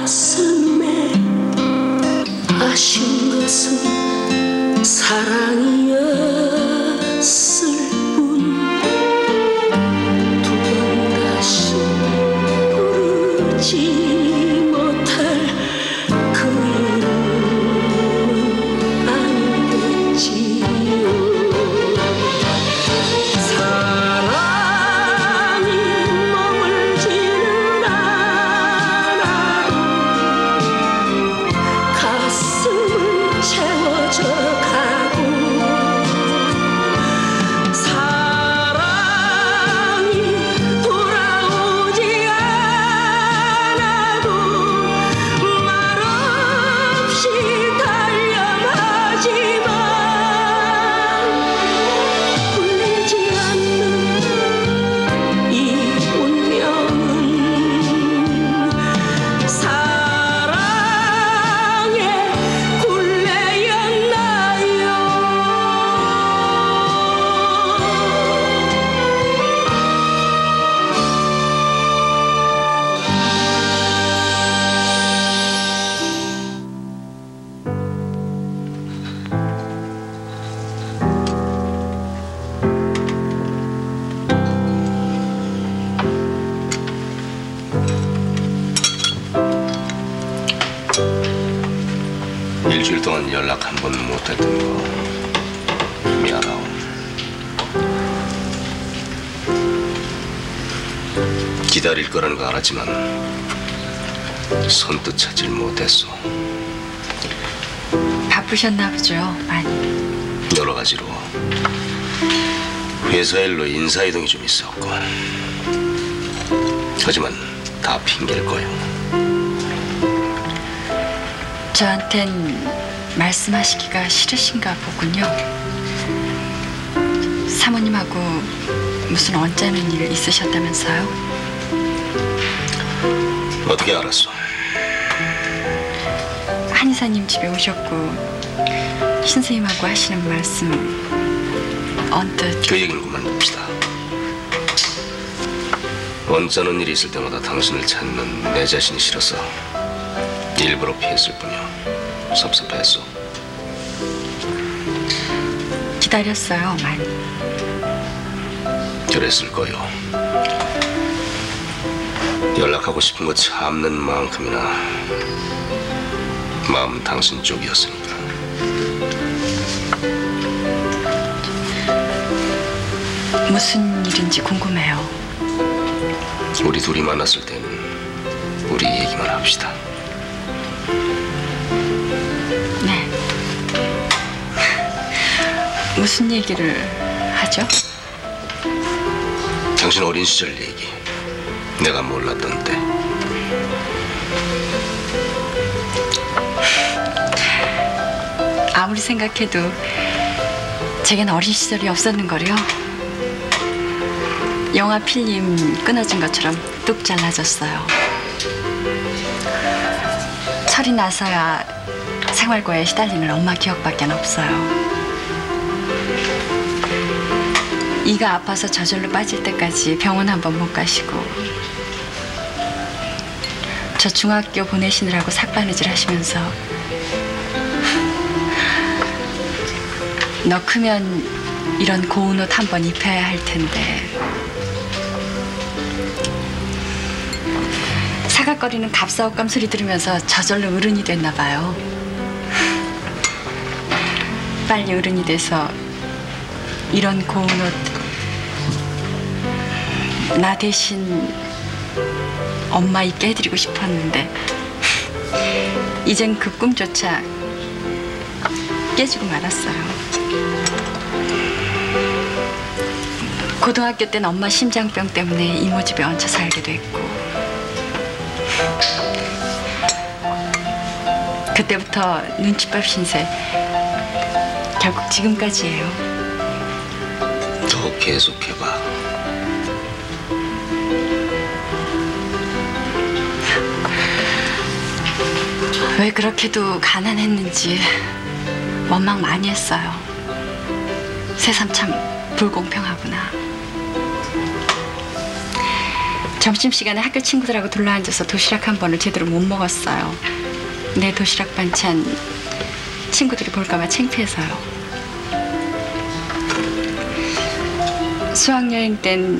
가슴에 아쉬운 것은 사랑이었을 뿐 두 번 다시 부르지 못할 그 이름은 아니겠지요. 사랑이 머물지는 않아도 가슴을 채워져 가고 사랑이 돌아오지 않아도 말없이 달려가지만 풀리지 않는 이 운명은 사랑의 굴레였나요? 일주일 동안 연락 한 번 못했던 거 미안하오. 기다릴 거라는 거 알았지만 선뜻 찾질 못했어. 바쁘셨나 보죠, 많이. 여러 가지로 회사 일로 인사 이동이 좀 있었고. 하지만 다 핑계일 거요. 저한텐 말씀하시기가 싫으신가 보군요. 사모님하고 무슨 언짢은 일 있으셨다면서요? 어떻게 알았어? 한의사님 집에 오셨고 신선생님하고 하시는 말씀 언뜻. 그 얘기는 그만둡시다. 언짢은 일이 있을 때마다 당신을 찾는 내 자신이 싫어서 일부러 피했을 뿐이야. 섭섭했어. 기다렸어요, 많이. 그랬을 거요. 연락하고 싶은 거 참는 만큼이나 마음은 당신 쪽이었으니까. 무슨 일인지 궁금해요. 우리 둘이 만났을 때는 우리 얘기만 합시다. 네. 무슨 얘기를 하죠? 당신 어린 시절 얘기. 내가 몰랐던 때. 아무리 생각해도 제겐 어린 시절이 없었는 거요. 영화 필름 끊어진 것처럼 뚝 잘라졌어요. 철이 나서야 생활고에 시달리는 엄마 기억밖에 없어요. 이가 아파서 저절로 빠질 때까지 병원 한 번 못 가시고, 저 중학교 보내시느라고 삭바느질 하시면서 너 크면 이런 고운 옷 한 번 입혀야 할 텐데, 사각거리는 갑사옥감 소리 들으면서 저절로 어른이 됐나 봐요. 빨리 어른이 돼서 이런 고운 옷 나 대신 엄마 입게 해드리고 싶었는데 이젠 그 꿈조차 깨지고 말았어요. 고등학교 땐 엄마 심장병 때문에 이모 집에 얹혀 살기도 했고, 그때부터 눈칫밥 신세, 결국 지금까지예요. 더 계속해봐. 왜 그렇게도 가난했는지 원망 많이 했어요. 새삼 참 불공평하구나. 점심시간에 학교 친구들하고 둘러앉아서 도시락 한 번을 제대로 못 먹었어요. 내 도시락 반찬 친구들이 볼까봐 창피해서요. 수학여행 땐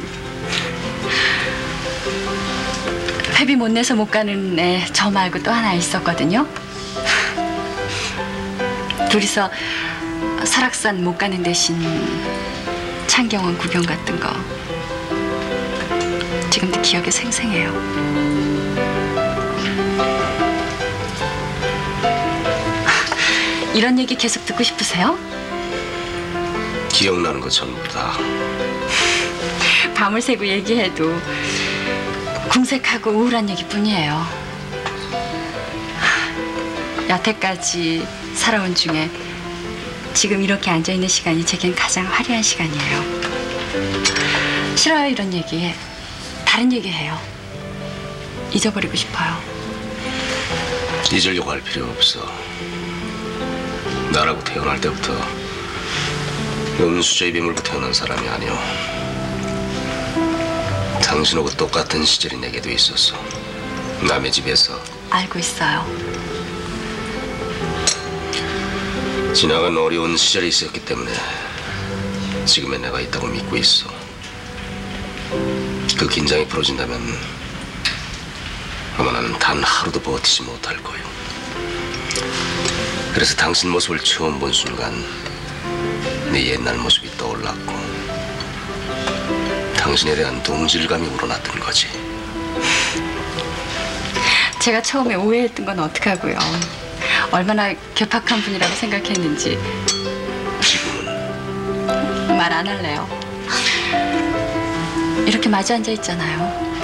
회비 못 내서 못 가는 애 저 말고 또 하나 있었거든요. 둘이서 설악산 못 가는 대신 창경원 구경 갔던 거 지금도 기억에 생생해요. 이런 얘기 계속 듣고 싶으세요? 기억나는 거 전부 다. 밤을 새고 얘기해도 궁색하고 우울한 얘기뿐이에요. 여태까지 살아온 중에 지금 이렇게 앉아있는 시간이 제겐 가장 화려한 시간이에요. 싫어요, 이런 얘기. 다른 얘기해요. 잊어버리고 싶어요. 잊으려고 할 필요 없어. 나라고 태어날 때부터 은수저 입에 물고 태어난 사람이 아니오. 당신하고 똑같은 시절이 내게도 있었어. 남의 집에서. 알고 있어요. 지나간 어려운 시절이 있었기 때문에 지금의 내가 있다고 믿고 있어. 그 긴장이 풀어진다면 아마 나는 단 하루도 버티지 못할 거요. 그래서 당신 모습을 처음 본 순간 네 옛날 모습이 떠올랐고 당신에 대한 동질감이 우러났던 거지. 제가 처음에 오해했던 건 어떡하고요. 얼마나 괴팍한 분이라고 생각했는지. 지금은 말 안 할래요. 이렇게 마주 앉아 있잖아요.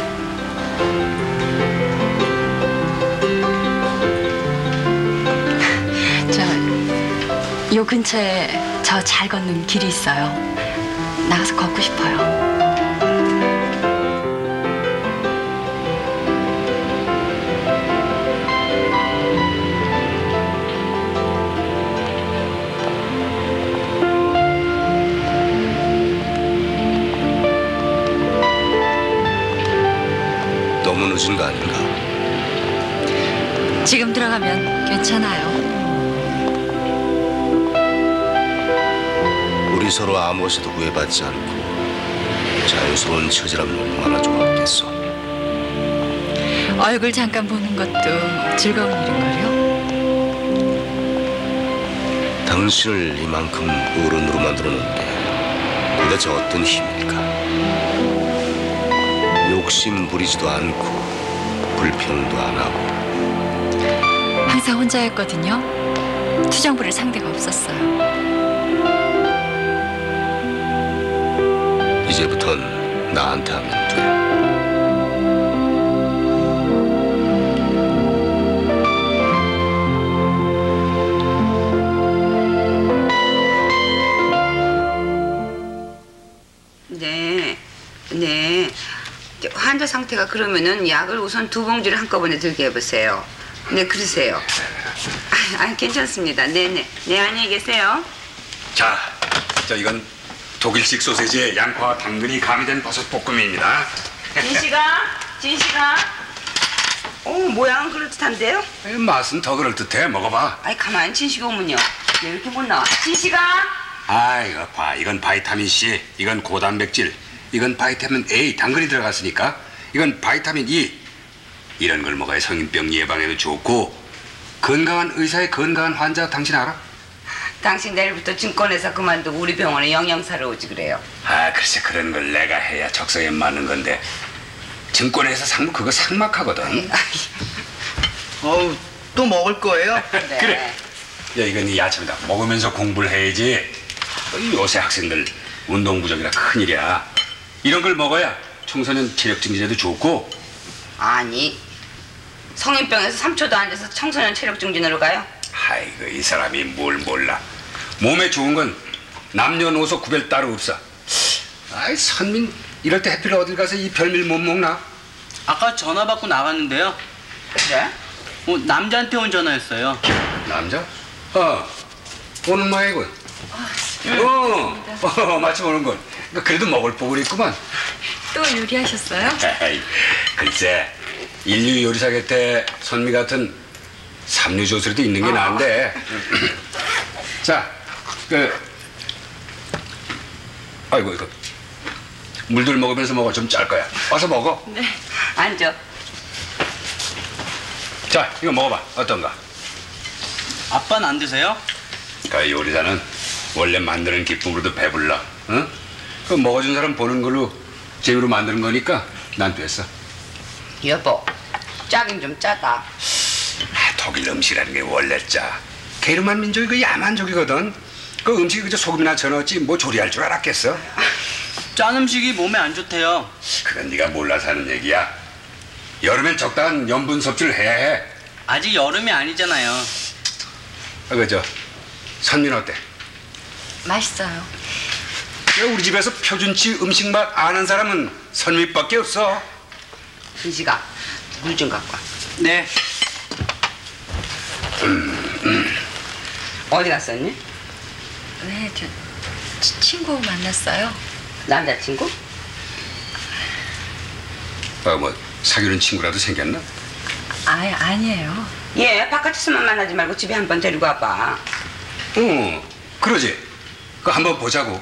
요 근처에 저 잘 걷는 길이 있어요. 나가서 걷고 싶어요. 너무 늦은 거 아닌가? 지금 들어가면 괜찮아요. 우리 서로 아무것에도 구애받지 않고 자유스러운 처지라면 얼마나 좋았겠어. 얼굴 잠깐 보는 것도 즐거운 일인걸요? 당신을 이만큼 어른으로 만들어놓은 게 도대체 어떤 힘일까? 욕심 부리지도 않고 불평도 안 하고 항상 혼자였거든요. 투정 부릴 상대가 없었어요. 이제부턴 나한테 하면 돼. 네. 환자 상태가 그러면은 약을 우선 2봉지를 한꺼번에 들게 해보세요. 네, 그러세요. 괜찮습니다. 네네. 네, 안녕히 계세요. 자, 이건 독일식 소세지에 양파와 당근이 가미된 버섯 볶음입니다. 진씨가. 모양은 그럴듯한데요? 맛은 더 그럴듯해. 먹어봐. 가만히 진씨가 오면요. 왜 이렇게 못 나와? 진씨가. 이거 봐. 이건 바이타민 C, 이건 고단백질, 이건 바이타민 A, 당근이 들어갔으니까 이건 바이타민 E. 이런 걸 먹어야 성인병 예방에도 좋고 건강한 의사의 건강한 환자 당신 알아? 당신 내일부터 증권회사 그만두고 우리 병원에 영양사로 오지 그래요. 글쎄 그런 걸 내가 해야 적성에 맞는 건데 증권회사 상무 그거 삭막하거든. 또 먹을 거예요? 네. 그래. 야, 이건 네 야채입니다. 먹으면서 공부를 해야지. 요새 학생들 운동 부족이라 큰일이야. 이런 걸 먹어야 청소년 체력 증진에도 좋고. 아니, 성인병에서 3초도 앉아서 청소년 체력 증진으로 가요? 아이고, 이 사람이 뭘 몰라. 몸에 좋은 건 남녀노소 구별 따로 없어. 선민 이럴 때 해필 어딜 가서 이 별미를 못 먹나? 아까 전화 받고 나갔는데요. 그래? 남자한테 온 전화였어요. 남자? 오는 모양이군. 마침 오는군. 그래도 먹을 복을 있구만. 또 요리하셨어요? 에이, 글쎄, 인류 요리사 곁에 선미 같은 삼류 조술도 있는 게 나은데. 자, 아이고, 이거 물들 먹으면서 먹어. 좀 짤 거야. 어서 먹어. 네. 앉아. 자, 이거 먹어봐. 어떤가? 아빠는 안 드세요? 그 요리사는 원래 만드는 기쁨으로도 배불러. 응? 그 먹어준 사람 보는 걸로 재미로 만드는 거니까 난 됐어. 여보, 짜긴 좀 짜다. 독일 음식이라는 게 원래 짜. 게르만 민족이 그 야만족이거든. 그 음식이 그저 소금이나 쳐넣었지 뭐 조리할 줄 알았겠어? 짠 음식이 몸에 안 좋대요. 그건 네가 몰라서 하는 얘기야. 여름엔 적당한 염분 섭취를 해야 해. 아직 여름이 아니잖아요. 그저 선민 어때? 맛있어요. 우리 집에서 표준치 음식 맛 아는 사람은 선미밖에 없어. 희지가 물 좀 갖고 와. 네. 어디 갔었니? 네, 친구 만났어요. 남자친구? 뭐 사귀는 친구라도 생겼나? 아니에요. 예, 바깥에서만 만나지 말고 집에 한번 데리고 와봐. 그러지. 그 한번 보자고.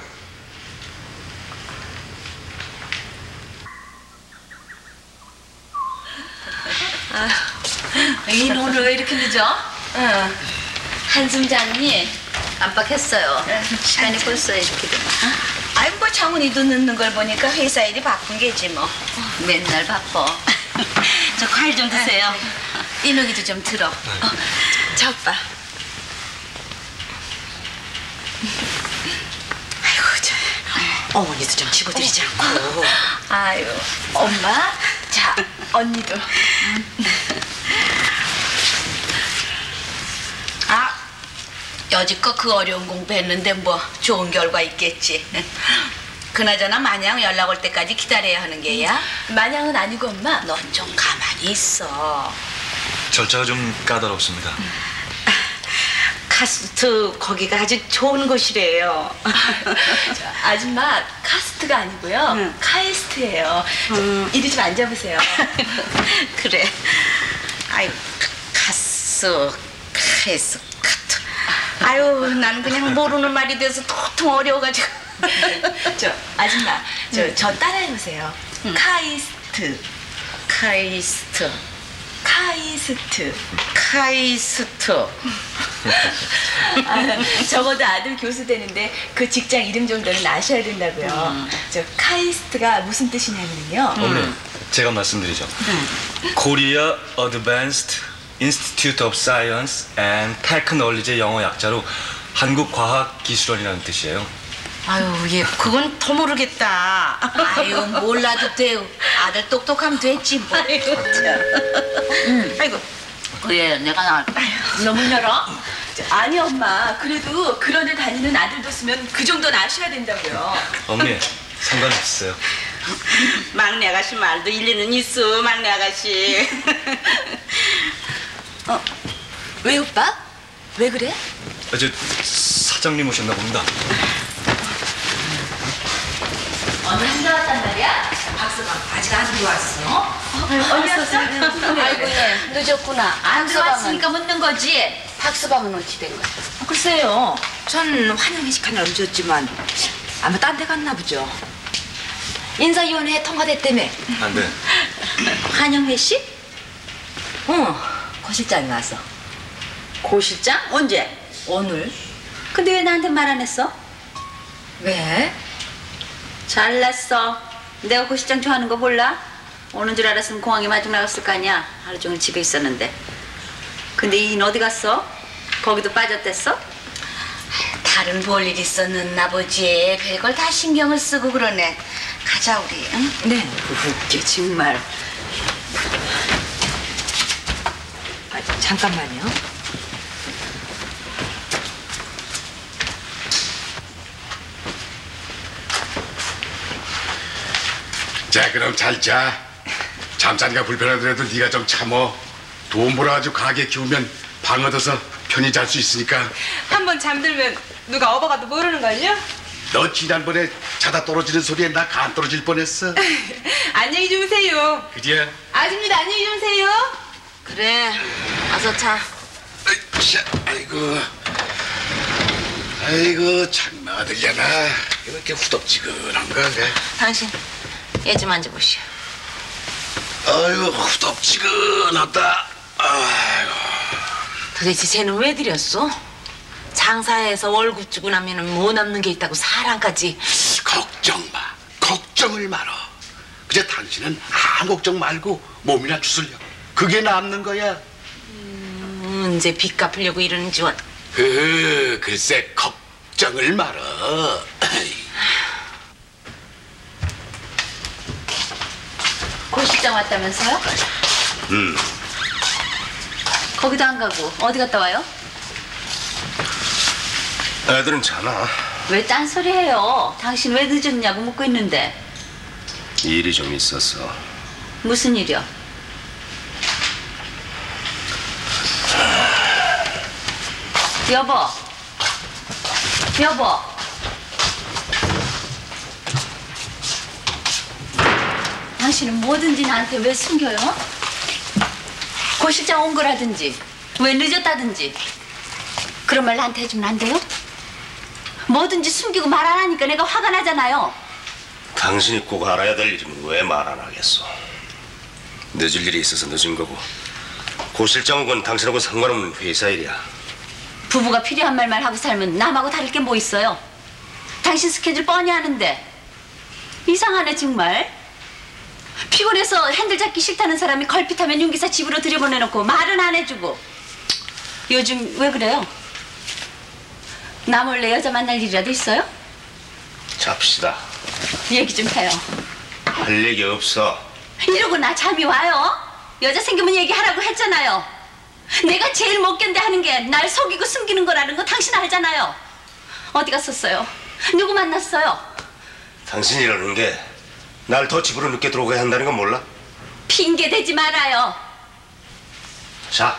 이 오늘 왜 이렇게 늦어? 응. 한숨 잤니? 깜빡했어요. 시간이 벌써 이렇게 되나? 아이 뭐 장훈이도 늦는 걸 보니까 회사 일이 바쁜 게지 뭐. 맨날 바빠. 저 과일 좀 드세요. 이누기도 좀 들어. 저 오빠. 아이고 저 어머니도 좀 집어드리지 않고. 아유, 엄마. 자, 언니도. 아 여지껏 그 어려운 공부했는데 뭐 좋은 결과 있겠지. 그나저나 마냥 연락 올 때까지 기다려야 하는 게야. 마냥은 아니고 엄마. 넌 좀 가만히 있어. 절차가 좀 까다롭습니다. 카스트 거기가 아주 좋은 곳이래요. 아줌마 카스트가 아니고요. 카이스트예요. 이리 좀 앉아보세요. 그래. 아유 카스 카트. 아유 난 그냥 모르는 말이 돼서 도통 어려워가지고. 저 아줌마 저 따라해보세요. 카이스트. 카이스트. 적어도 아들 교수 되는데 그 직장 이름 정도는 아셔야 된다고요. 저 카이스트가 무슨 뜻이냐면요. 어머니, 제가 말씀드리죠. 코리아 어드밴스드 인스티튜트 오브 사이언스 앤 테크놀리지의 영어 약자로 한국과학기술원이라는 뜻이에요. 아유 얘 그건 더 모르겠다. 아유 몰라도 돼요. 아들 똑똑하면 됐지 뭐. 아이고 참. 아이고 그래, 내가 나갈게. 너무 열어? 아니 엄마 그래도 그런 데 다니는 아들 뒀으면 그 정도는 아셔야 된다고요. 어머니, 상관없어요. 막내 아가씨 말도 일리는 있어. 막내 아가씨. 왜 오빠? 왜 그래? 저 사장님 오셨나 봅니다. 언니 혼자 왔단 말이야? 박서방 아직 안 들어왔어? 언니 왔어? 아이고, 예. 늦었구나. 안 들어왔으니까 묻는 거지. 박서방은 어찌 된 거야? 글쎄요. 전 환영회식 하나 늦었지만 아마 딴 데 갔나 보죠. 인사위원회 통과됐다며. 안 돼. 환영회식? 고 실장이 와서. 고 실장? 언제? 오늘. 근데 왜 나한테 말 안 했어? 왜? 잘났어. 내가 고 실장 좋아하는 거 몰라? 오는 줄 알았으면 공항에 마중 나갔을 거 아니야. 하루 종일 집에 있었는데. 근데 이인 어디 갔어? 거기도 빠졌댔어? 다른 볼 일 있었는나 보지. 별걸 다 신경을 쓰고 그러네. 가자 우리. 응? 네. 웃겨 정말. 잠깐만요. 자, 그럼 잘 자. 잠자니까 불편하더라도 네가 좀 참어. 돈 벌어가지고 가게 키우면 방 얻어서 편히 잘 수 있으니까. 한 번 잠들면 누가 업어가도 모르는걸요? 너 지난번에 자다 떨어지는 소리에 나 간 떨어질 뻔했어. 안녕히 주무세요. 그래? 아줌마도 안녕히 주무세요. 그래, 어서 자. 아이고 참 아들려나 이렇게 후덥지근한가 그래? 당신 얘 좀 앉아보시오. 아이고 후덥지근하다. 아이고. 도대체 쟤는 왜 들였어? 장사해서 월급 주고 나면은 뭐 남는 게 있다고 사랑까지. 걱정 마. 걱정을 말어. 그저 당신은 아무 걱정 말고 몸이나 추슬려. 그게 남는 거야. 언제 빚 갚으려고 이러는지 원. 글쎄 걱정을 말어. 고 실장 왔다면서요? 거기도 안 가고 어디 갔다 와요? 애들은 자나. 왜 딴소리해요? 당신 왜 늦었냐고 묻고 있는데. 일이 좀 있었어. 무슨 일이요? 여보. 여보. 당신은 뭐든지 나한테 왜 숨겨요? 고 실장 온 거라든지 왜 늦었다든지 그런 말 나한테 해주면 안 돼요? 뭐든지 숨기고 말 안 하니까 내가 화가 나잖아요. 당신이 꼭 알아야 될 일이면 왜 말 안 하겠어? 늦을 일이 있어서 늦은 거고 고 실장 건 당신하고 상관없는 회사 일이야. 부부가 필요한 말만 하고 살면 남하고 다를 게 뭐 있어요? 당신 스케줄 뻔히 아는데 이상하네 정말. 피곤해서 핸들 잡기 싫다는 사람이 걸핏하면 윤기사 집으로 들여보내놓고 말은 안 해주고. 요즘 왜 그래요? 나 몰래 여자 만날 일이라도 있어요? 잡시다. 얘기 좀 해요. 할 얘기 없어. 이러고 나 잠이 와요? 여자 생기면 얘기하라고 했잖아요. 내가 제일 못 견뎌 하는 게 날 속이고 숨기는 거라는 거 당신 알잖아요. 어디 갔었어요? 누구 만났어요? 당신이 이러는 게 날 더 집으로 늦게 들어오게 한다는 건 몰라? 핑계 대지 말아요. 자.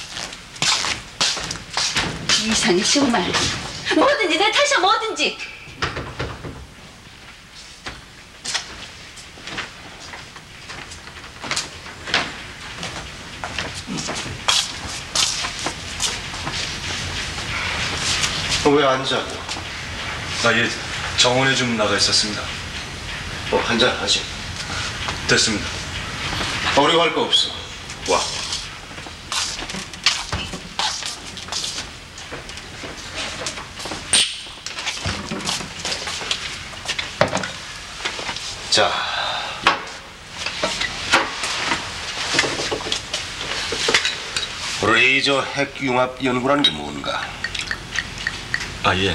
이상해 정말. 뭐든지 내 탓이야 뭐든지. 왜 안 자고? 예, 정원에 좀 나가 있었습니다. 한잔 하지. 됐습니다. 어려워할 거 없어. 와. 자. 레이저 핵융합 연구라는 게 뭔가? 예.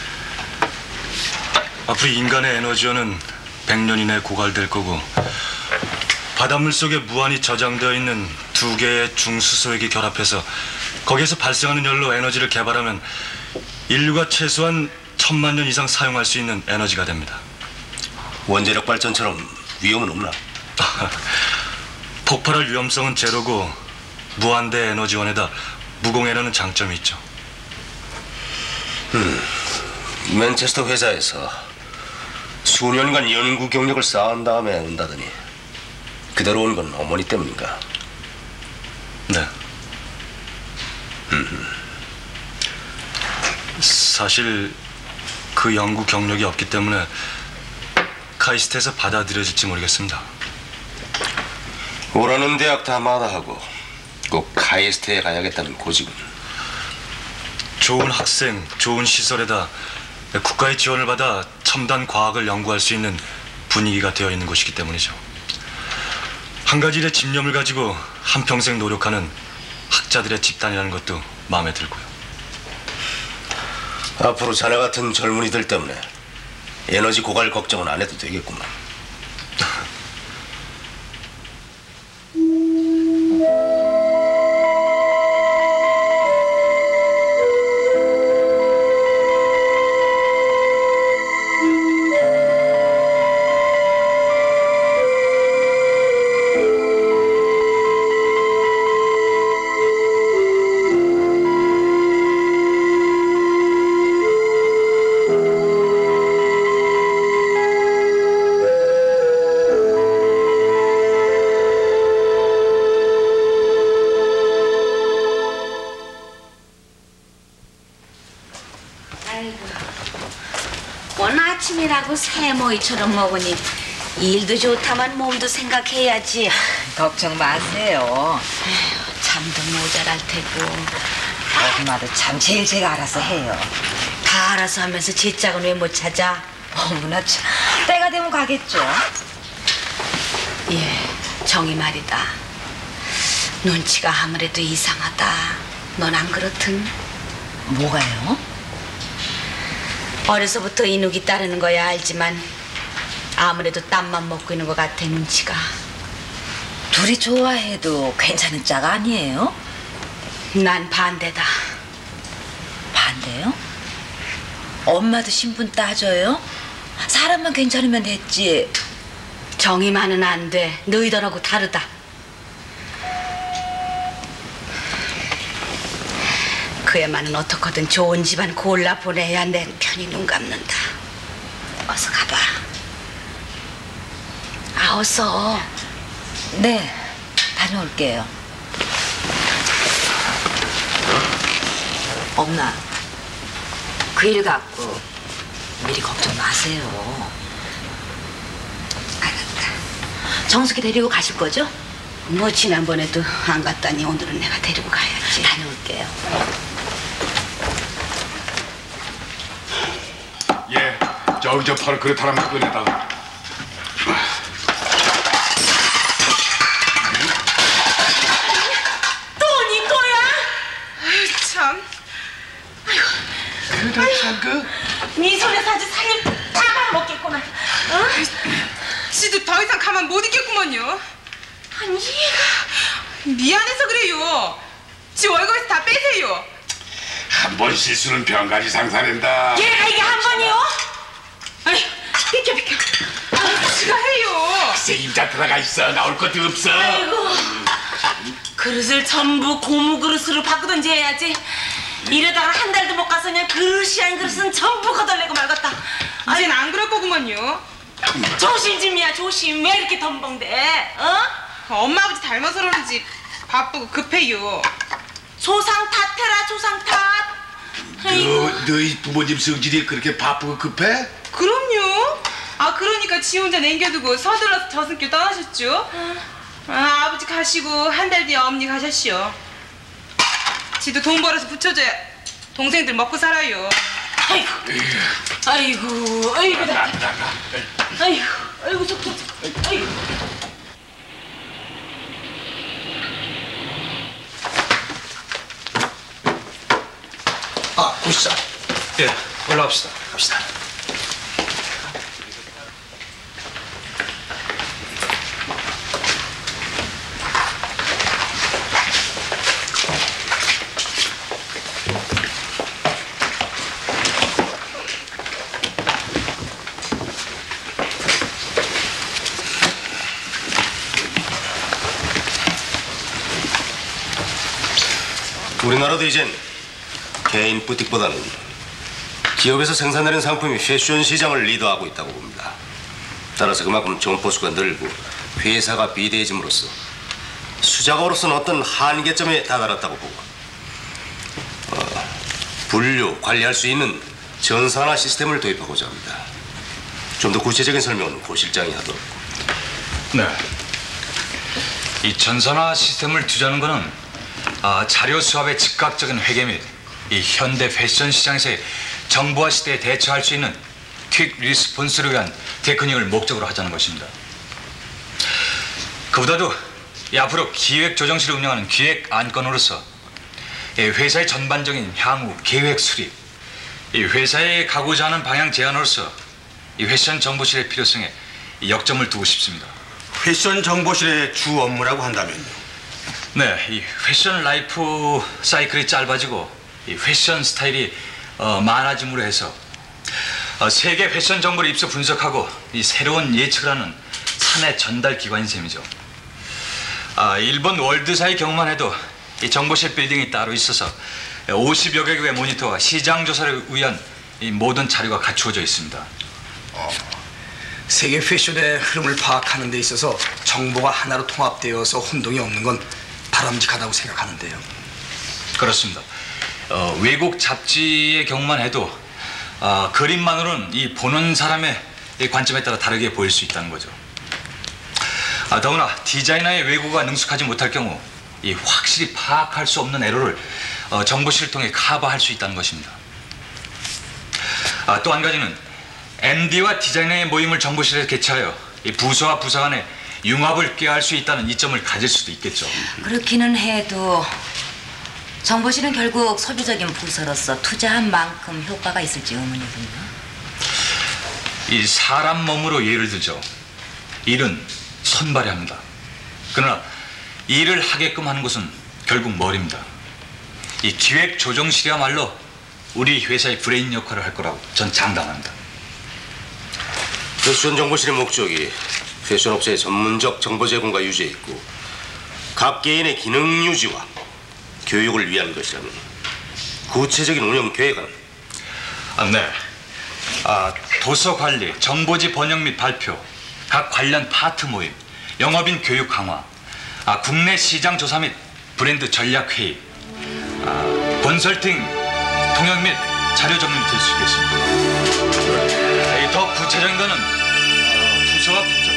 앞으로 인간의 에너지원은 100년 이내에 고갈될 거고 바닷물 속에 무한히 저장되어 있는 두 개의 중수소액이 결합해서 거기에서 발생하는 열로 에너지를 개발하면 인류가 최소한 1000만 년 이상 사용할 수 있는 에너지가 됩니다. 원자력 발전처럼 위험은 없나? 폭발할 위험성은 제로고 무한대 에너지원에다 무공해라는 장점이 있죠. 맨체스터 회사에서 수년간 연구 경력을 쌓은 다음에 온다더니 그대로 온 건 어머니 때문인가? 네. 사실 그 연구 경력이 없기 때문에 카이스트에서 받아들여질지 모르겠습니다. 오라는 대학 다 마다하고 꼭 카이스트에 가야겠다는 고집은. 좋은 학생, 좋은 시설에다 국가의 지원을 받아 첨단 과학을 연구할 수 있는 분위기가 되어 있는 곳이기 때문이죠. 한 가지 일에 집념을 가지고 한평생 노력하는 학자들의 집단이라는 것도 마음에 들고요. 앞으로 자네 같은 젊은이들 때문에 에너지 고갈 걱정은 안 해도 되겠구만. 아침이라고 새모이처럼 먹으니 일도 좋다만 몸도 생각해야지. 걱정 마세요. 에휴, 잠도 모자랄 테고. 엄마도 참 제일 제가 알아서 해요. 다 알아서 하면서 제 짝은 왜 못 찾아? 어머나 참 때가 되면 가겠죠. 예, 정이 말이다. 눈치가 아무래도 이상하다. 넌 안 그렇든? 뭐가요? 어려서부터 이누기 따르는 거야 알지만 아무래도 땀만 먹고 있는 것 같아 눈치가. 둘이 좋아해도 괜찮은 짝 아니에요? 난 반대다. 반대요? 엄마도 신분 따져요? 사람만 괜찮으면 됐지. 정이만은 안 돼. 너희들하고 다르다. 그야말은 어떻게든 좋은 집안 골라 보내야 내 편히 눈 감는다. 어서 가봐. 아, 어서. 네, 다녀올게요. 엄마, 그 일 갖고 미리 걱정 마세요. 알았다. 정숙이 데리고 가실 거죠? 뭐 지난번에도 안 갔다니 오늘은 내가 데리고 가야지. 다녀올게요. 예, 저기 저 바로 그릇 하나만 꺼내다가. 또 니 거야? 아유 참. 그래 참 니 손에 사지 살림 다 말아먹겠구나. 어? 지도 더 이상 가만 못 있겠구먼요. 아니 얘가 미안해서 그래요. 지 월급에서 다 빼세요. 한 번 실수는 병가지 상사된다. 얘가 이게 한 번이요? 아이 비켜. 아, 지가 해요. 글쎄 임자 들어가 있어. 나올 것도 없어. 아이고 그릇을 전부 고무 그릇으로 바꾸든지 해야지. 이러다가 한 달도 못 가서 그냥 그릇이 아닌 그릇은 전부 거덜내고 말겠다. 이젠 안 그럴 거구먼요. 조심 좀이야 조심. 왜 이렇게 덤벙대? 어? 엄마 아버지 닮아서 그런지 바쁘고 급해요. 조상 탓해라 조상 탓. 너희 부모님 성질이 그렇게 바쁘고 급해? 그럼요. 아 그러니까 지 혼자 남겨두고 서둘러서 저승길 떠나셨죠. 아 아버지 가시고 한 달 뒤에 어머니 가셨시오. 지도 돈 벌어서 붙여줘야 동생들 먹고 살아요. 아이고 속 아이고. 아, 보시죠. 예, 올라갑시다. 갑시다. 우리나라도 이젠 개인 부틱보다는 기업에서 생산되는 상품이 패션 시장을 리드하고 있다고 봅니다. 따라서 그만큼 점포수가 늘고 회사가 비대해짐으로써 수작업으로서는 어떤 한계점에 다다랐다고 보고 분류, 관리할 수 있는 전산화 시스템을 도입하고자 합니다. 좀 더 구체적인 설명은 고 실장이 하도록. 네. 이 전산화 시스템을 두자는 거는 자료 수합의 즉각적인 회계 및 이 현대 패션 시장에서의 정보화 시대에 대처할 수 있는 퀵 리스폰스를 위한 테크닉을 목적으로 하자는 것입니다. 그보다도 이 앞으로 기획조정실을 운영하는 기획 안건으로서 이 회사의 전반적인 향후 계획 수립, 이 회사에 가고자 하는 방향 제안으로서 이 패션 정보실의 필요성에 역점을 두고 싶습니다. 패션 정보실의 주 업무라고 한다면요? 네, 이 패션 라이프 사이클이 짧아지고 이 패션 스타일이 많아짐으로 해서 세계 패션 정보를 입수 분석하고 이 새로운 예측을 하는 사내 전달 기관인 셈이죠. 일본 월드사의 경우만 해도 이 정보실 빌딩이 따로 있어서 50여 개국의 모니터와 시장 조사를 위한 이 모든 자료가 갖추어져 있습니다. 세계 패션의 흐름을 파악하는 데 있어서 정보가 하나로 통합되어서 혼동이 없는 건 바람직하다고 생각하는데요. 그렇습니다. 외국 잡지의 경우만 해도 그림만으로는 이 보는 사람의 이 관점에 따라 다르게 보일 수 있다는 거죠. 더구나 디자이너의 외국어가 능숙하지 못할 경우 이 확실히 파악할 수 없는 에러를 정보실을 통해 커버할 수 있다는 것입니다. 또 한 가지는 MD와 디자이너의 모임을 정보실에 개최하여 이 부서와 부서 간의 융합을 꾀할 수 있다는 이점을 가질 수도 있겠죠. 그렇기는 해도 정보실은 결국 소비적인 부서로서 투자한 만큼 효과가 있을지 의문이군요. 이 사람 몸으로 예를 들죠. 일은 손발이 합니다. 그러나 일을 하게끔 하는 것은 결국 머리입니다. 이 기획 조정실이야말로 우리 회사의 브레인 역할을 할 거라고 전 장담합니다. 패션 정보실의 목적이 패션 업체의 전문적 정보 제공과 유지에 있고 각 개인의 기능 유지와 교육을 위한 것이라면 구체적인 운영 계획은 네. 도서 관리, 정보지 번역 및 발표, 각 관련 파트 모임, 영업인 교육 강화, 국내 시장 조사 및 브랜드 전략 회의, 컨설팅, 통역 및 자료 정리를 될 수 있겠습니다. 더 구체적인 거는 부서와 부서.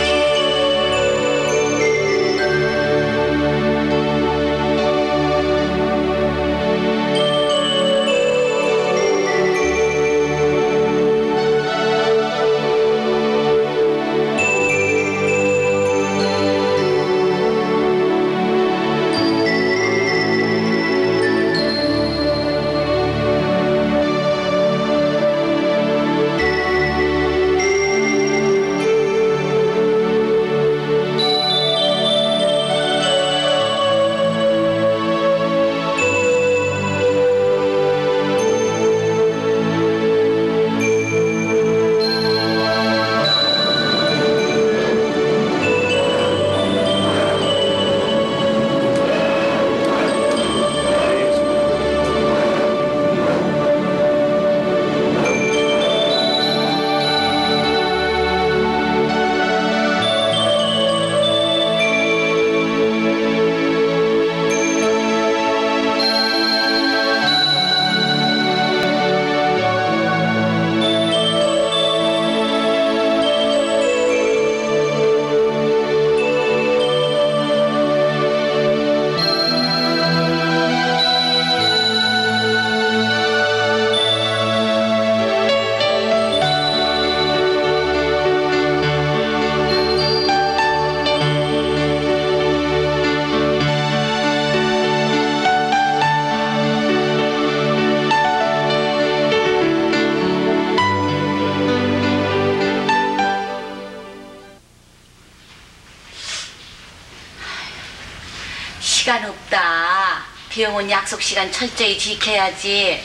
시간 없다. 병원 약속 시간 철저히 지켜야지.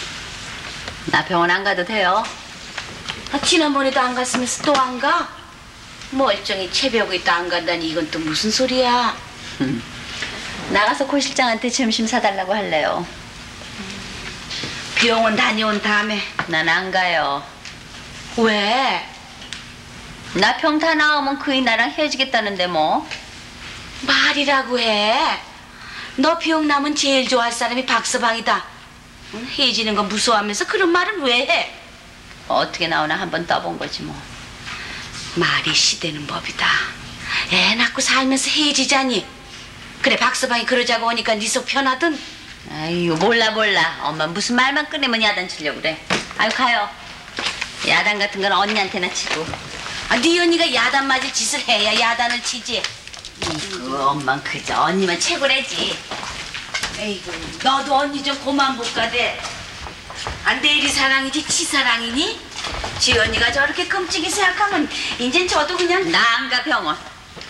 나 병원 안 가도 돼요? 지난번에도 안 갔으면서 또 안 가? 멀쩡히 체벽이 또 안 간다니 이건 또 무슨 소리야? 나가서 고 실장한테 점심 사달라고 할래요. 병원 다녀온 다음에. 난 안 가요. 왜? 나 병 다 나오면 그이 나랑 헤어지겠다는데 뭐. 말이라고 해. 너 병 나면 제일 좋아할 사람이 박서방이다. 헤어지는 거 무서워하면서 그런 말을 왜 해? 어떻게 나오나 한번 떠본 거지 뭐. 말이 시대는 법이다. 애 낳고 살면서 헤어지자니. 그래 박서방이 그러자고 하니까 네 속 편하든. 아유 몰라. 엄마 무슨 말만 꺼내면 야단 치려고 그래. 아유 가요. 야단 같은 건 언니한테나 치고. 네 언니가 야단 맞을 짓을 해야 야단을 치지. 엄마 그저 언니만 최고래지. 에이구 너도 언니 좀 고만 볼까대. 내일이 사랑이지 지 사랑이니? 지 언니가 저렇게 끔찍이 생각하면 이젠 저도 그냥. 나 안 가 병원.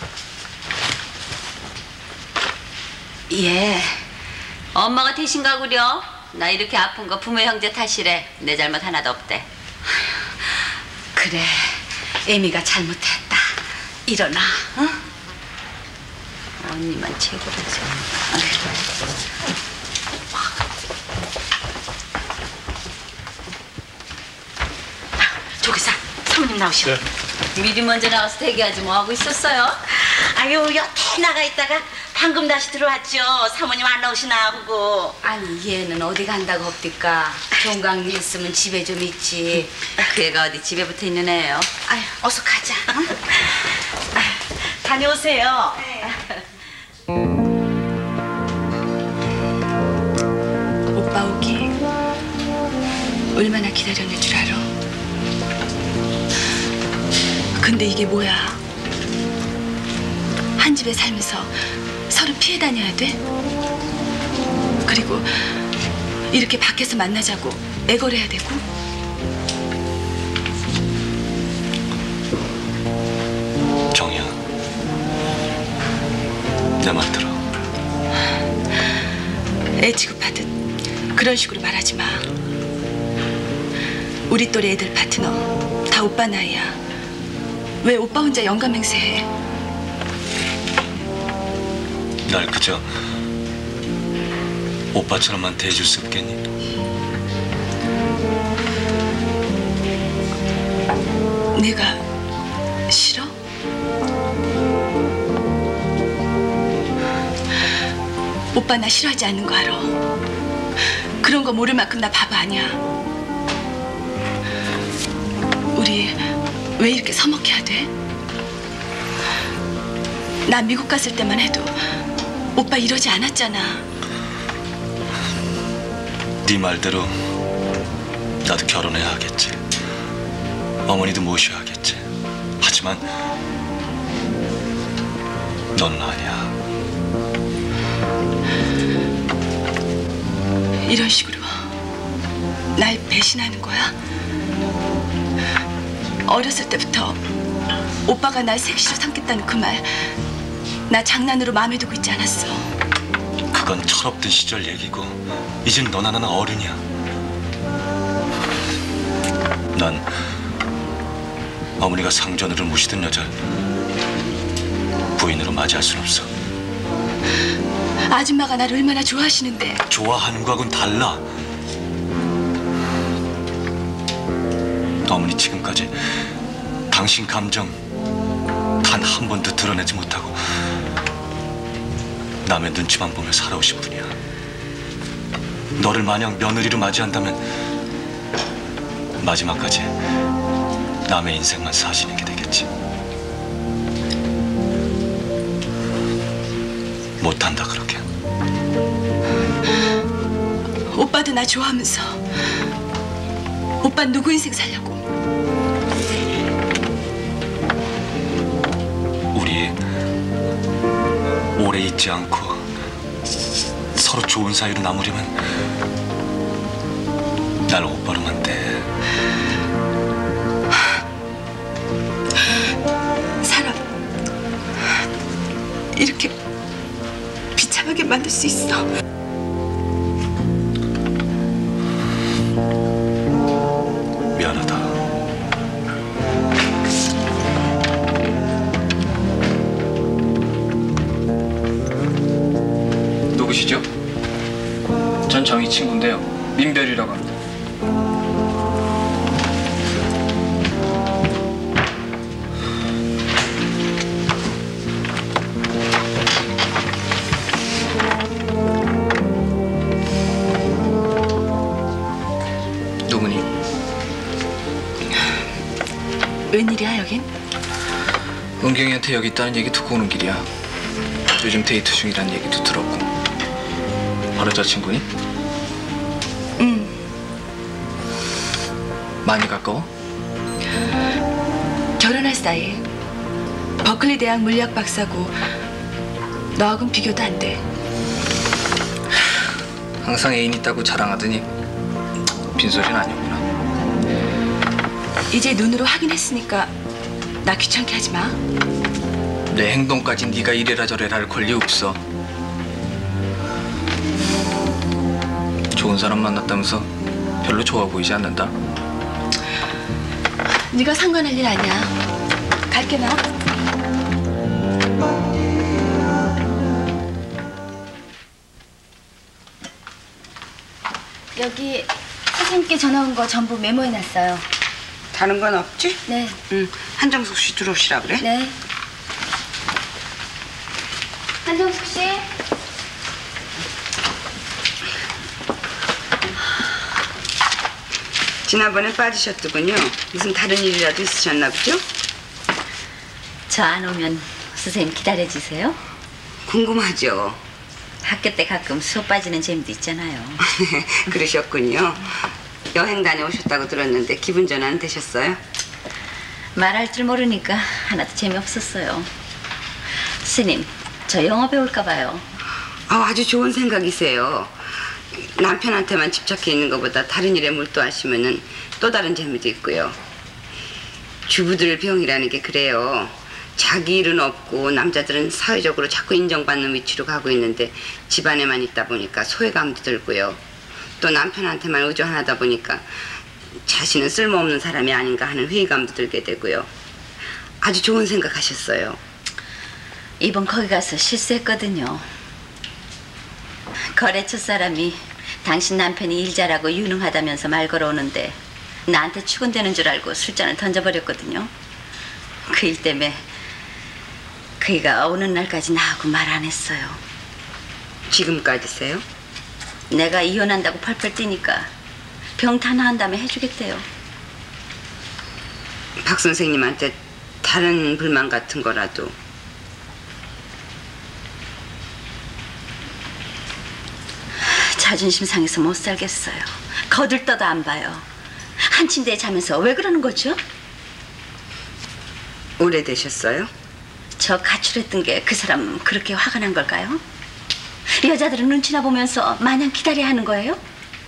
예. 엄마가 대신 가구려. 나 이렇게 아픈 거 부모 형제 탓이래. 내 잘못 하나도 없대. 그래 애미가 잘못했다. 일어나. 응? 언니만 최고라지. 조기사 사모님 나오시오. 미리 먼저 나가서 대기하지 뭐 하고 있었어요? 아유 여태 나가 있다가 방금 다시 들어왔죠. 사모님 안 나오시나 하고. 아니 얘는 어디 간다고 없디까. 종강리 했으면 집에 좀 있지. 그 애가 어디 집에 붙어 있는 애예요. 아유, 어서 가자. 다녀오세요. 오빠 오기 얼마나 기다렸는 줄 알아? 근데 이게 뭐야? 한 집에 살면서 서로 피해 다녀야 돼? 그리고 이렇게 밖에서 만나자고 애걸해야 되고? 정이야, 내 말 들어. 애 취급하듯 그런 식으로 말하지 마. 우리 또래 애들 파트너 다 오빠 나이야. 왜 오빠 혼자 영감 행세해? 날 그저 오빠처럼만 대해줄 수 없겠니? 내가 싫어? 오빠 나 싫어하지 않는 거 알아. 그런 거 모를 만큼 나 바보 아니야. 우리 왜 이렇게 서먹해야 돼? 나 미국 갔을 때만 해도 오빠 이러지 않았잖아. 네 말대로 나도 결혼해야 하겠지. 어머니도 모셔야 하겠지. 하지만 너는 아니야. 이런 식으로 날 배신하는 거야? 어렸을 때부터 오빠가 날 섹시로 삼겠다는 그 말 나 장난으로 마음에 두고 있지 않았어. 그건 철없던 시절 얘기고 이젠 너나 나나 어른이야. 난 어머니가 상전으로 모시던 여자를 부인으로 맞이할 순 없어. 아줌마가 나를 얼마나 좋아하시는데. 좋아하는 거하고는 달라. 어머니 지금까지 당신 감정 단 한 번도 드러내지 못하고 남의 눈치만 보며 살아오신 분이야. 너를 마냥 며느리로 맞이한다면 마지막까지 남의 인생만 사시는 게 되겠지. 못한다 그렇게. 오빠도 나 좋아하면서 오빠 누구 인생 살려고? 우리 오래 있지 않고 서로 좋은 사이로 남으려면 날 오빠로만 대. 사람 이렇게 비참하게 만들 수 있어? 미안하다. 누구시죠? 전 정희 친구인데요. 민별이라고 합니다. 누구니? 웬일이야 여긴? 은경이한테 여기 있다는 얘기 듣고 오는 길이야. 요즘 데이트 중이라는 얘기도 들었고. 바로 저 친구니? 응. 많이 가까워? 결혼할 사이. 버클리 대학 물리학 박사고 너하고는 비교도 안 돼. 항상 애인 있다고 자랑하더니 빈소리는 아니었구나. 이제 눈으로 확인했으니까 나 귀찮게 하지 마. 내 행동까지 네가 이래라 저래라 할 권리 없어. 좋은 사람 만났다면서 별로 좋아 보이지 않는다. 네가 상관할 일 아니야. 갈게 나. 여기 선생님께 전화 온 거 전부 메모해놨어요. 다른 건 없지? 네. 응. 한정숙 씨 들어오시라 그래? 네. 한정숙 씨. 지난번에 빠지셨더군요. 무슨 다른 일이라도 있으셨나 보죠? 저 안 오면 선생님 기다려주세요. 궁금하죠. 학교 때 가끔 수업 빠지는 재미도 있잖아요. 그러셨군요. 여행 다녀오셨다고 들었는데 기분 전환 되셨어요? 말할 줄 모르니까 하나도 재미없었어요. 스님, 저 영어 배울까 봐요. 아주 좋은 생각이세요. 남편한테만 집착해 있는 것보다 다른 일에 몰두하시면은 또 다른 재미도 있고요. 주부들 병이라는 게 그래요. 자기 일은 없고 남자들은 사회적으로 자꾸 인정받는 위치로 가고 있는데 집안에만 있다 보니까 소외감도 들고요. 또 남편한테만 의존하다 보니까 자신은 쓸모없는 사람이 아닌가 하는 회의감도 들게 되고요. 아주 좋은 생각하셨어요. 이번 거기 가서 실수했거든요. 거래처 사람이 당신 남편이 일 잘하고 유능하다면서 말 걸어오는데 나한테 추근되는 줄 알고 술잔을 던져버렸거든요. 그 일 때문에 그이가 오는 날까지 나하고 말 안 했어요. 지금까지세요? 내가 이혼한다고 펄펄 뛰니까 병탄 한 다음에 해주겠대요. 박 선생님한테 다른 불만 같은 거라도. 자존심 상해서 못 살겠어요. 거들떠도 안 봐요. 한 침대에 자면서 왜 그러는 거죠? 오래되셨어요? 저 가출했던 게 그 사람 그렇게 화가 난 걸까요? 여자들은 눈치나 보면서 마냥 기다려야 하는 거예요?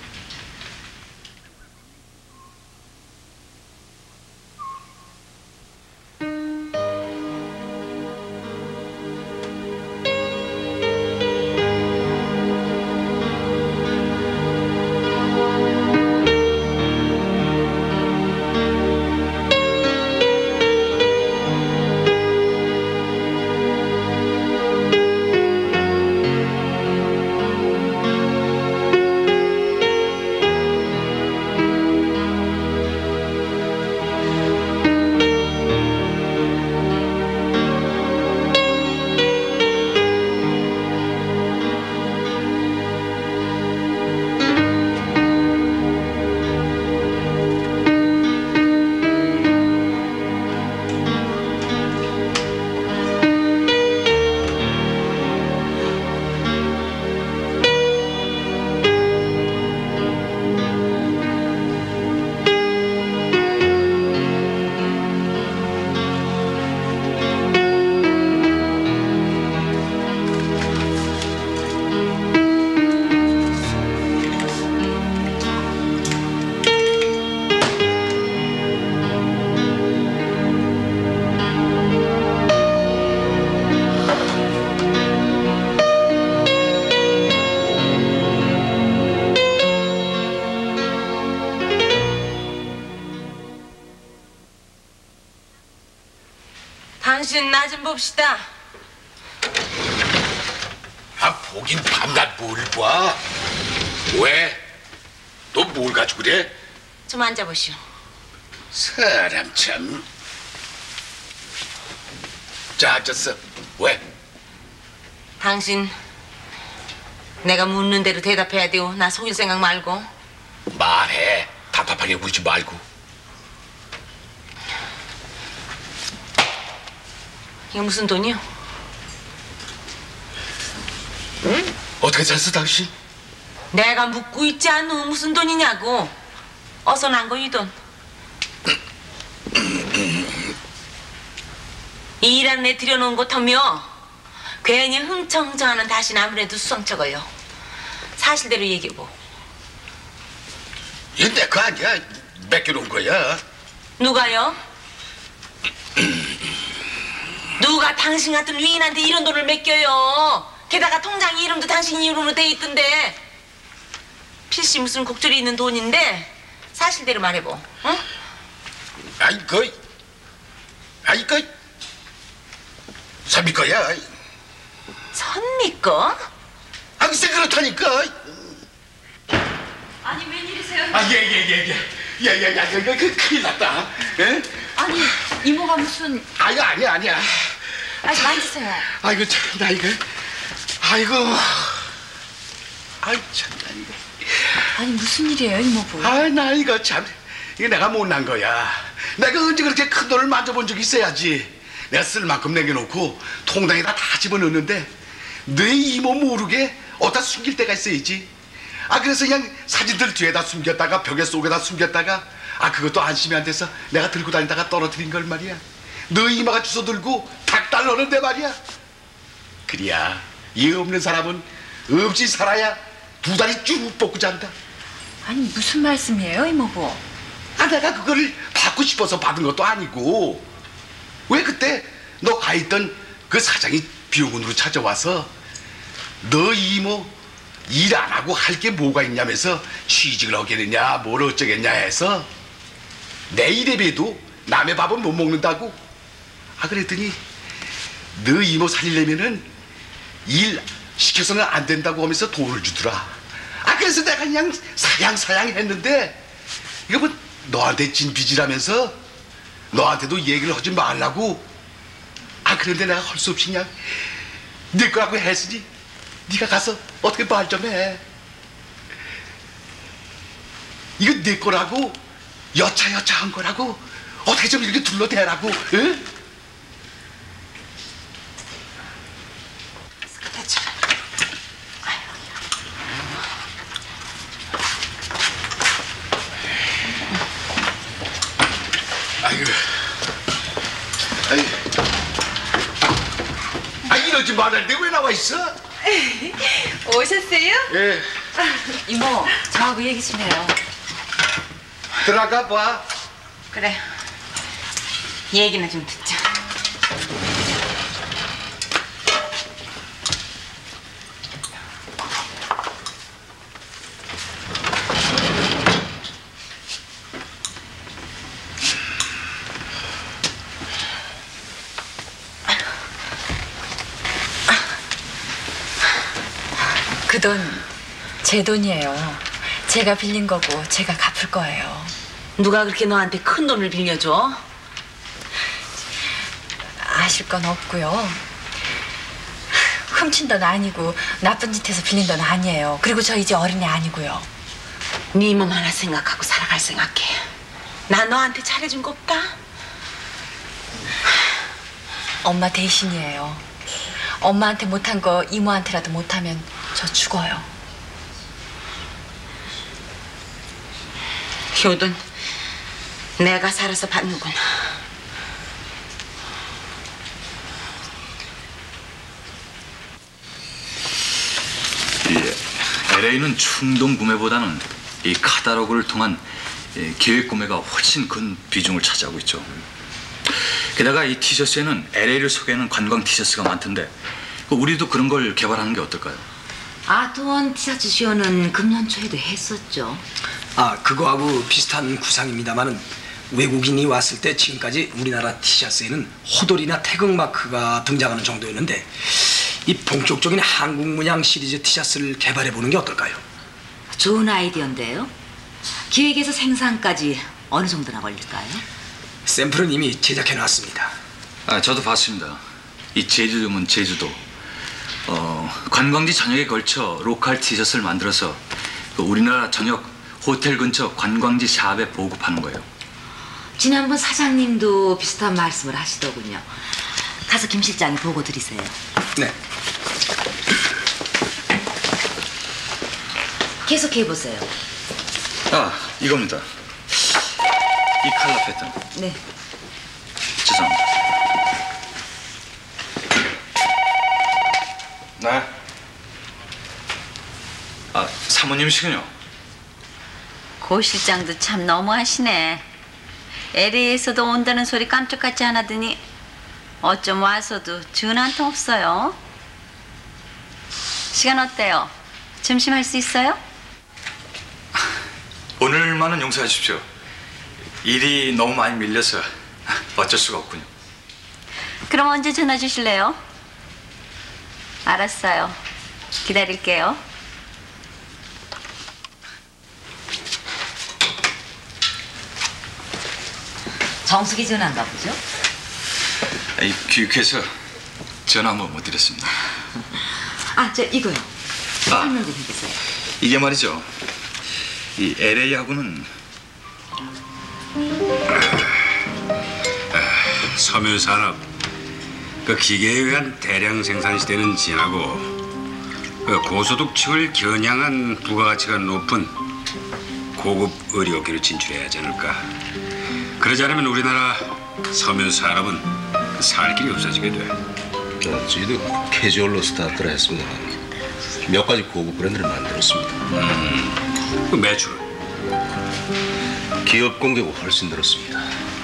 당신 나 좀 봅시다. 보긴 밤낮 뭘 봐. 왜? 너 뭘 가지고 그래? 좀 앉아보시오. 사람 참. 자, 앉았어. 왜? 당신 내가 묻는 대로 대답해야 돼요. 나 속일 생각 말고. 말해. 답답하게 굴지 말고. 이게 무슨 돈이요? 응? 어떻게 잤어 당신? 내가 묻고 있지 않노. 무슨 돈이냐고. 어서 난 거 이 돈. 이 일하는 애 들여놓은 곳하며 괜히 흥청흥청하는 다시는 아무래도 수상쩍어요. 사실대로 얘기해보. 얘 내 거 아니야. 맡겨놓은 거야. 누가요? 누가 당신 같은 위인한테 이런 돈을 맡겨요. 게다가 통장 이름도 당신 이름으로 돼 있던데. 필시 무슨 곡절이 있는 돈인데 사실대로 말해보. 응? 아이 거 선미 거야. 선미 거? 글쎄 그렇다니까. 아니 웬일이세요? 야, 큰일 났다. 에? 아니 이모가 무슨... 아니야. 아니 만지세요. 아이고 참, 나 이거 아이고. 아이 참나 이거. 아니 무슨 일이에요 이모부? 나 이거 참 이거 내가 못난 거야. 내가 언제 그렇게 큰 돈을 만져본 적이 있어야지. 내가 쓸 만큼 남겨놓고 통장에다 다 집어넣는데 너희 이모 모르게 어디다 숨길 때가 있어야지. 그래서 그냥 사진들 뒤에다 숨겼다가 벽에 속에다 숨겼다가 그것도 안심이 안 돼서 내가 들고 다니다가 떨어뜨린 걸 말이야. 너희 이모가 주워 들고 닭달 넣는데 말이야. 그래야 이 없는 사람은 없이 살아야 두 다리 쭉 뻗고 잔다. 아니 무슨 말씀이에요 이모부? 내가 그거를 받고 싶어서 받은 것도 아니고 왜 그때 너 가 있던 그 사장이 비용원으로 찾아와서 너 이모 일 안 하고 할 게 뭐가 있냐면서 취직을 하겠느냐 뭘 어쩌겠냐 해서 내 일에 비해도 남의 밥은 못 먹는다고. 그랬더니 너 이모 살리려면은 일 시켜서는 안 된다고 하면서 돈을 주더라. 그래서 내가 그냥 사양 했는데 이거 뭐 너한테 진 빚이라면서 너한테도 얘기를 하지 말라고. 그런데 내가 할 수 없이 그냥 네 거라고 했으니 네가 가서 어떻게 말 좀 해. 이거 네 거라고 여차한 거라고 어떻게 좀 이렇게 둘러대라고. 응? 이러지 말았는데 왜 나와 있어? 오셨어요? 예. 이모 저하고 얘기 좀 해요. 들어가 봐. 그래. 얘기나 좀 듣자. 그 돈 제 돈이에요. 제가 빌린 거고 제가 갚을 거예요. 누가 그렇게 너한테 큰 돈을 빌려줘? 아실 건 없고요. 훔친 돈 아니고 나쁜 짓 해서 빌린 돈 아니에요. 그리고 저 이제 어린애 아니고요. 네 몸 하나 생각하고 살아갈 생각해. 나 너한테 잘해준 거 없다? 엄마 대신이에요. 엄마한테 못한 거 이모한테라도 못하면 저 죽어요. 효돈 내가 살아서 받는구나. LA는 충동 구매보다는 이 카탈로그를 통한 계획 구매가 훨씬 큰 비중을 차지하고 있죠. 게다가 이 티셔츠에는 LA를 소개하는 관광 티셔츠가 많던데 우리도 그런 걸 개발하는 게 어떨까요? 아트원 티셔츠 쇼는 금년 초에도 했었죠. 그거하고 비슷한 구상입니다만은 외국인이 왔을 때 지금까지 우리나라 티셔츠에는 호돌이나 태극마크가 등장하는 정도였는데 이 본격적인 한국 문양 시리즈 티셔츠를 개발해보는 게 어떨까요? 좋은 아이디어인데요. 기획에서 생산까지 어느 정도나 걸릴까요? 샘플은 이미 제작해놨습니다. 저도 봤습니다. 이 제주도면 제주도 관광지 전역에 걸쳐 로컬 티셔츠를 만들어서 우리나라 전역 호텔 근처 관광지 샵에 보급하는 거예요. 지난번 사장님도 비슷한 말씀을 하시더군요. 가서 김 실장이 보고 드리세요. 네. 계속해보세요. 이겁니다. 이 컬러 패턴. 네. 죄송합니다. 네. 사모님이시군요. 고 실장도 참 너무하시네. LA에서도 온다는 소리 깜짝같이 안 하더니 어쩜 와서도 전화 한 통 없어요. 시간 어때요? 점심 할 수 있어요? 오늘만은 용서하십시오. 일이 너무 많이 밀려서 어쩔 수가 없군요. 그럼 언제 전화 주실래요? 알았어요. 기다릴게요. 정숙이 전화인가 보죠? 귀국해서 전화 한번 못 드렸습니다. 저 이거요. 설명 좀 해주세요. 이게 말이죠. 이 LA하고는 섬유산업 그 기계에 의한 대량 생산 시대는 지나고 그 고소득층을 겨냥한 부가가치가 높은 고급 의료기로 진출해야 하지 않을까. 그러지 않으면 우리나라 섬유산업은 살 길이 없어지게 돼. 저희도 캐주얼로 스타트를 했습니다만 몇 가지 고급 브랜드를 만들었습니다. 그 매출은? 기업 공개고 훨씬 늘었습니다.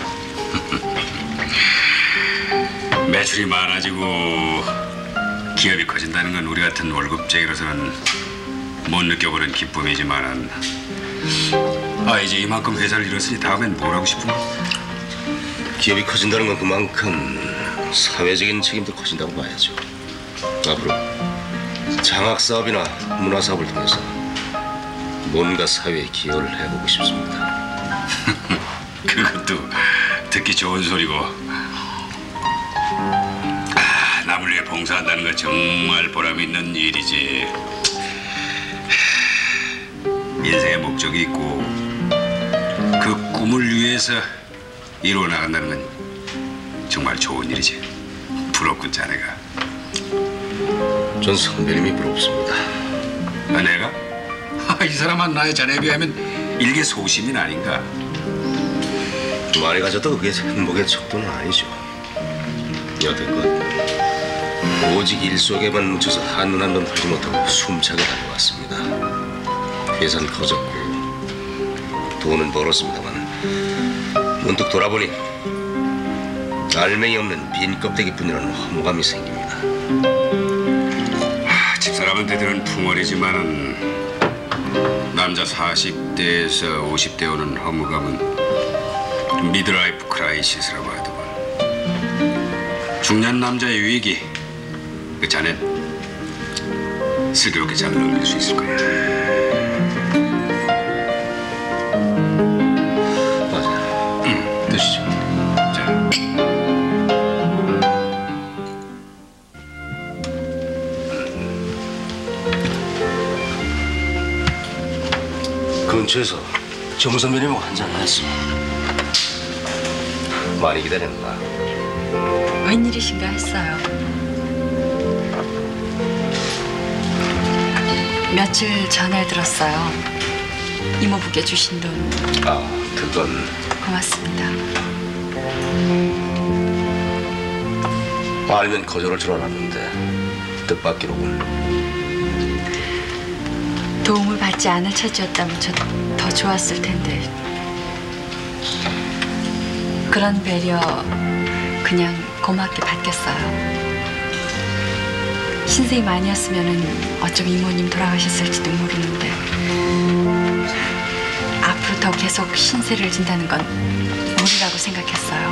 매출이 많아지고 기업이 커진다는 건 우리 같은 월급쟁이로서는 못 느껴보는 기쁨이지만 이제 이만큼 회사를 잃었으니 다음엔 뭘 하고 싶은 거야? 기업이 커진다는 건 그만큼 사회적인 책임도 커진다고 봐야죠. 앞으로 장학사업이나 문화사업을 통해서 뭔가 사회에 기여를 해보고 싶습니다. 그것도 듣기 좋은 소리고 남을 위해 봉사한다는 건 정말 보람 있는 일이지. 인생의 목적이 있고 그 꿈을 위해서 이루어 나간다는 건 정말 좋은 일이지. 부럽군 자네가. 전 선배님이 부럽습니다. 내가? 이 사람은 나의 자네에 비하면 일개 소시민 아닌가? 많이 가져도 그게 행복의 척도는 아니죠. 여태껏 오직 일 속에만 묻혀서 한눈 한 번 풀지 못하고 숨차게 다녀왔습니다. 회사는 커졌고 돈은 벌었습니다만 문득 돌아보니 알맹이 없는 빈 껍데기뿐이라는 허무감이 생깁니다. 집사람은 대들은 풍월이지만은 남자 40대에서 50대 오는 허무감은 미드라이프 크라이시스라고 하더군. 중년 남자의 위기, 그 자넨 슬기롭게 잘 넘길 수 있을 거야. 맞아요. 드시죠. 자. 근처에서 정 선배님하고 한잔 했습니다. 많이 기다렸나? 웬일이신가 했어요. 며칠 전에 들었어요. 이모부께 주신 돈. 그건 고맙습니다. 알면 거절할 줄 알았는데 뜻밖이로군. 도움을 받지 않을 처지였다면 저 더 좋았을 텐데. 그런 배려 그냥 고맙게 받겠어요. 신생이 아니었으면 어쩜 이모님 돌아가셨을지도 모르는데 앞으로 더 계속 신세를 진다는 건 무리라고 생각했어요.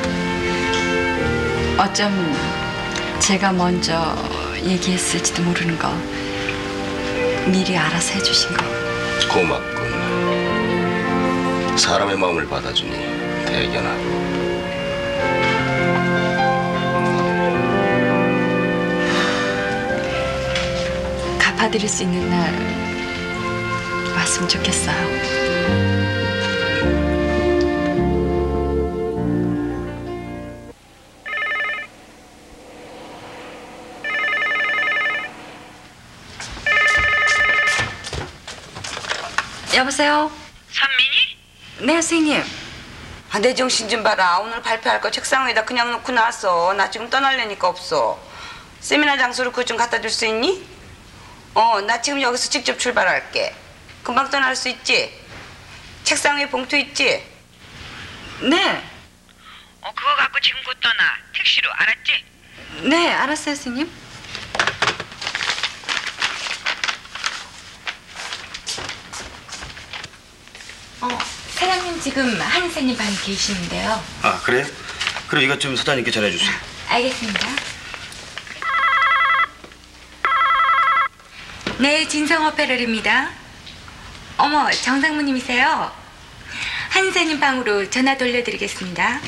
어쩜 제가 먼저 얘기했을지도 모르는 거 미리 알아서 해주신 거 고맙군. 사람의 마음을 받아주니 대견하고. 갚아드릴 수 있는 날 왔으면 좋겠어요. 여보세요? 선민이? 네, 선생님. 내 정신 좀 봐라. 오늘 발표할 거 책상 위에다 그냥 놓고 나왔어. 나 지금 떠나려니까 없어. 세미나 장소로 그것 좀 갖다 줄 수 있니? 나 지금 여기서 직접 출발할게. 금방 떠날 수 있지? 책상 위에 봉투 있지? 네. 그거 갖고 지금 곧 떠나. 택시로. 알았지? 네, 알았어요, 선생님. 사장님 지금 한 선생님 방에 계시는데요. 그래요? 그럼 이것 좀 사장님께 전해주세요. 알겠습니다. 네, 진성 어페럴입니다. 어머, 정상무님이세요? 한 선생님 방으로 전화 돌려드리겠습니다.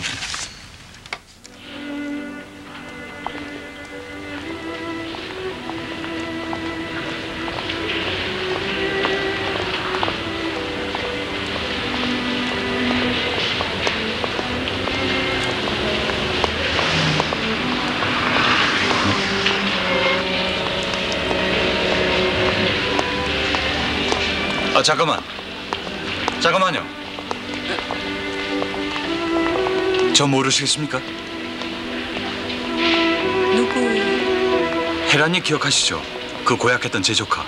아, 잠깐만요. 저 모르시겠습니까? 누구? 혜란이 기억하시죠? 그 고약했던 제 조카.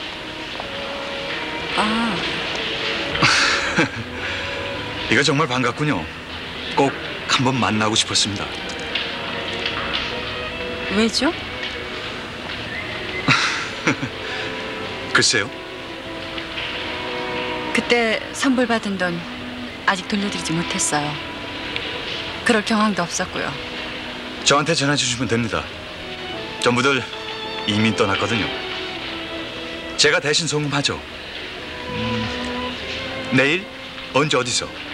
아, 이거 정말 반갑군요. 꼭 한번 만나고 싶었습니다. 왜죠? 글쎄요. 그때 선불 받은 돈 아직 돌려드리지 못했어요. 그럴 경황도 없었고요. 저한테 전화 주시면 됩니다. 전부들 이민 떠났거든요. 제가 대신 송금하죠. 내일? 언제 어디서?